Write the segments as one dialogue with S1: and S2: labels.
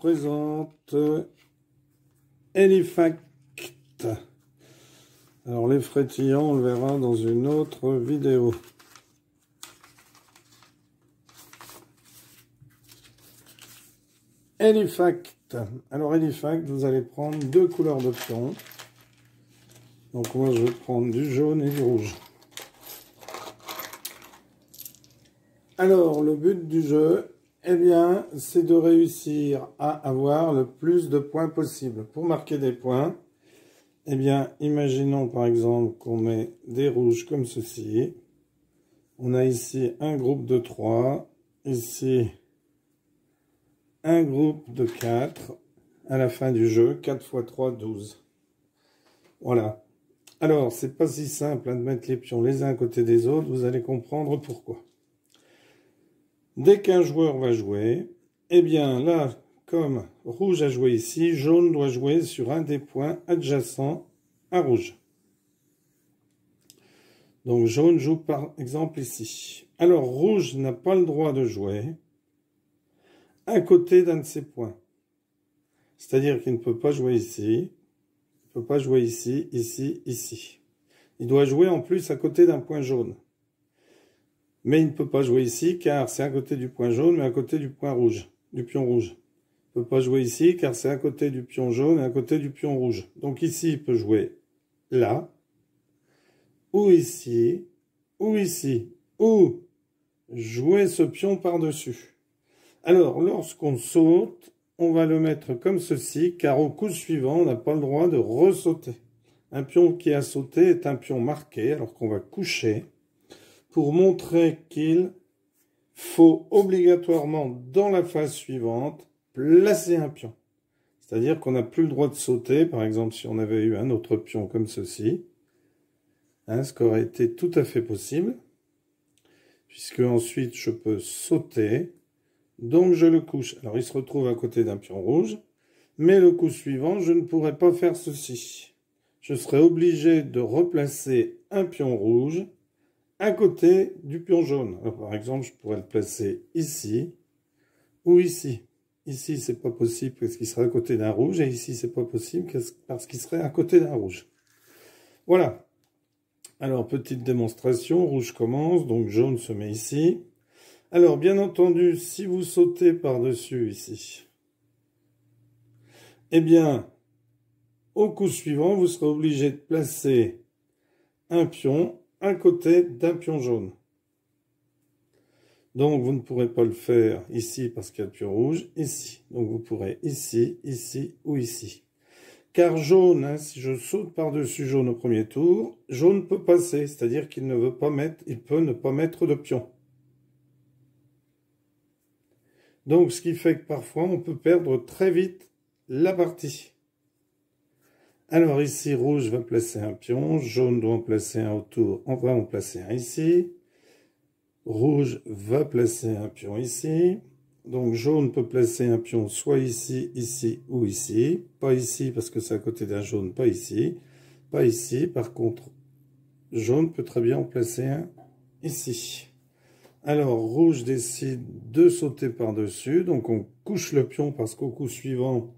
S1: présente Elifact. Alors les frétillants, on le verra dans une autre vidéo. Elifact. Alors Elifact, vous allez prendre deux couleurs de pions. Donc moi je vais prendre du jaune et du rouge. Alors le but du jeu, eh bien, c'est de réussir à avoir le plus de points possible. Pour marquer des points, eh bien, imaginons par exemple qu'on met des rouges comme ceci. On a ici un groupe de 3, ici un groupe de 4, à la fin du jeu, 4 x 3, 12. Voilà. Alors, c'est pas si simple de mettre les pions les uns à côté des autres, vous allez comprendre pourquoi. Dès qu'un joueur va jouer, eh bien là, comme rouge a joué ici, jaune doit jouer sur un des points adjacents à rouge. Donc jaune joue par exemple ici. Alors rouge n'a pas le droit de jouer à côté d'un de ces points. C'est-à-dire qu'il ne peut pas jouer ici, il ne peut pas jouer ici, ici, ici. Il doit jouer en plus à côté d'un point jaune. Mais il ne peut pas jouer ici car c'est à côté du point jaune, mais à côté du point rouge, du pion rouge. Il ne peut pas jouer ici car c'est à côté du pion jaune et à côté du pion rouge. Donc ici, il peut jouer là, ou ici, ou ici, ou jouer ce pion par-dessus. Alors, lorsqu'on saute, on va le mettre comme ceci, car au coup suivant, on n'a pas le droit de ressauter. Un pion qui a sauté est un pion marqué, alors qu'on va coucher, pour montrer qu'il faut obligatoirement, dans la phase suivante, placer un pion. C'est-à-dire qu'on n'a plus le droit de sauter, par exemple si on avait eu un autre pion comme ceci, hein, ce qui aurait été tout à fait possible, puisque ensuite je peux sauter, donc je le couche. Alors il se retrouve à côté d'un pion rouge, mais le coup suivant, je ne pourrais pas faire ceci. Je serais obligé de replacer un pion rouge à côté du pion jaune. Alors, par exemple, je pourrais le placer ici ou ici. Ici, c'est pas possible parce qu'il serait à côté d'un rouge, et ici, c'est pas possible parce qu'il serait à côté d'un rouge. Voilà. Alors, petite démonstration. Rouge commence, donc jaune se met ici. Alors, bien entendu, si vous sautez par-dessus ici, eh bien, au coup suivant, vous serez obligé de placer un pion à côté d'un pion jaune. Donc, vous ne pourrez pas le faire ici parce qu'il y a le pion rouge, ici. Donc, vous pourrez ici, ici ou ici. Car jaune, hein, si je saute par-dessus jaune au premier tour, jaune peut passer, c'est-à-dire qu'il ne veut pas mettre, il peut ne pas mettre de pion. Donc, ce qui fait que parfois, on peut perdre très vite la partie. Alors ici, rouge va placer un pion, jaune doit en placer un autour, on va en placer un ici. Rouge va placer un pion ici. Donc jaune peut placer un pion soit ici, ici ou ici. Pas ici parce que c'est à côté d'un jaune, pas ici. Pas ici, par contre, jaune peut très bien en placer un ici. Alors rouge décide de sauter par-dessus, donc on couche le pion parce qu'au coup suivant,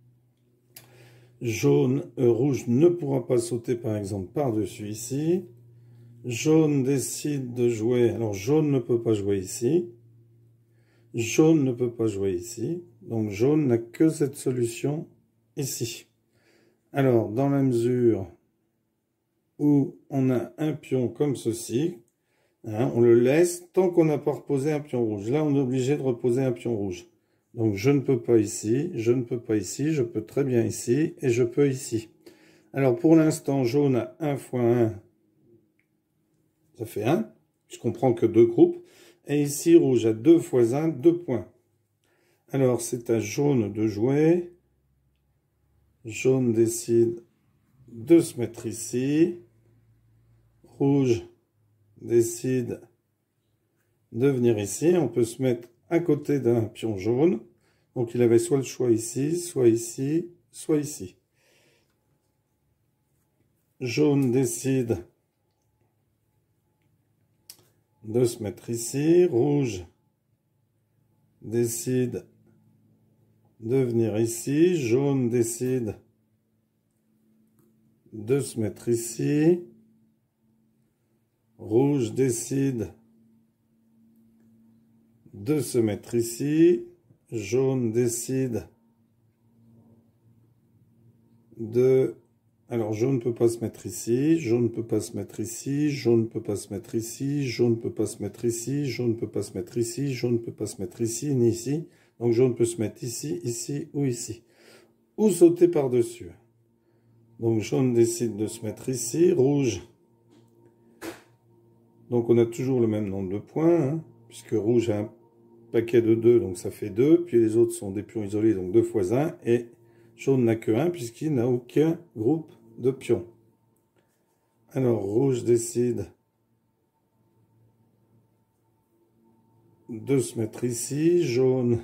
S1: rouge ne pourra pas sauter par exemple par-dessus ici. Jaune décide de jouer, alors jaune ne peut pas jouer ici. Jaune ne peut pas jouer ici. Donc jaune n'a que cette solution ici. Alors dans la mesure où on a un pion comme ceci, hein, on le laisse tant qu'on n'a pas reposé un pion rouge. Là on est obligé de reposer un pion rouge. Donc je ne peux pas ici, je ne peux pas ici, je peux très bien ici et je peux ici. Alors pour l'instant jaune a 1 x 1. Ça fait 1, je comprends que 2 groupes. Et ici, rouge a 2 x 1, 2 points. Alors, c'est à jaune de jouer. Jaune décide de se mettre ici. Rouge décide de venir ici. On peut se mettre à côté d'un pion jaune. Donc, il avait soit le choix ici, soit ici, soit ici. Jaune décide de se mettre ici. Rouge décide de venir ici. Jaune décide de se mettre ici. Rouge décide de se mettre ici. Jaune décide de... Alors, jaune ne peut pas se mettre ici, jaune ne peut pas se mettre ici, jaune ne peut pas se mettre ici, jaune ne peut pas se mettre ici, jaune ne peut pas se mettre ici, jaune ne peut pas se mettre ici, ni ici. Donc, jaune peut se mettre ici, ici ou ici. Ou sauter par-dessus. Donc, jaune décide de se mettre ici, rouge. Donc, on a toujours le même nombre de points, hein, puisque rouge a un paquet de 2, donc ça fait 2. Puis les autres sont des pions isolés, donc 2 fois 1. Et jaune n'a que 1, puisqu'il n'a aucun groupe de pions. Alors, rouge décide de se mettre ici. Jaune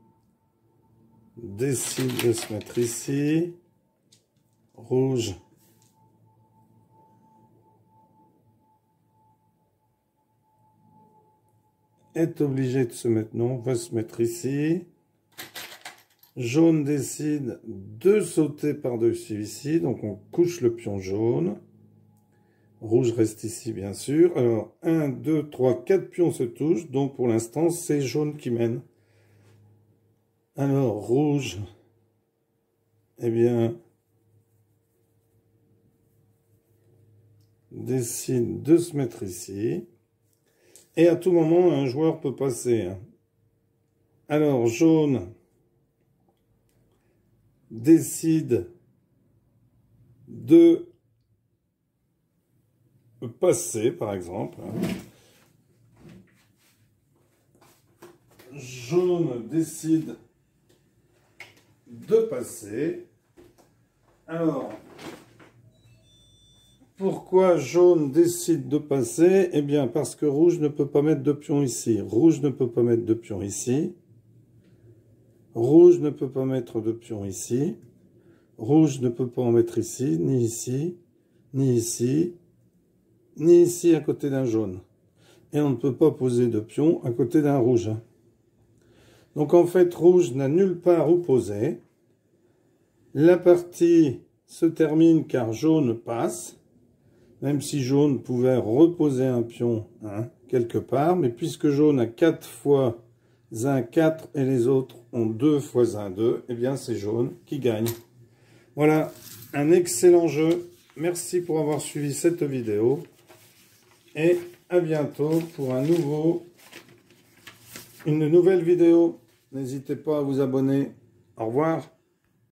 S1: décide de se mettre ici. Rouge est obligé de se mettre, non, va se mettre ici. Jaune décide de sauter par-dessus ici, donc on couche le pion jaune. Rouge reste ici, bien sûr. Alors, 1, 2, 3, 4 pions se touchent, donc pour l'instant, c'est jaune qui mène. Alors, rouge, eh bien, décide de se mettre ici. Et à tout moment, un joueur peut passer. Alors, jaune décide de passer, par exemple. Jaune décide de passer. Alors, pourquoi jaune décide de passer? Eh bien, parce que rouge ne peut pas mettre de pion ici. Rouge ne peut pas mettre de pion ici. Rouge ne peut pas mettre de pion ici. Rouge ne peut pas en mettre ici, ni ici, ni ici, ni ici à côté d'un jaune. Et on ne peut pas poser de pion à côté d'un rouge. Donc en fait, rouge n'a nulle part où poser. La partie se termine car jaune passe. Même si jaune pouvait reposer un pion quelque part. Mais puisque jaune a 4 fois 1, 4 et les autres ont 2 fois 1, 2, eh bien c'est jaune qui gagne. Voilà, un excellent jeu. Merci pour avoir suivi cette vidéo. Et à bientôt pour une nouvelle vidéo. N'hésitez pas à vous abonner. Au revoir.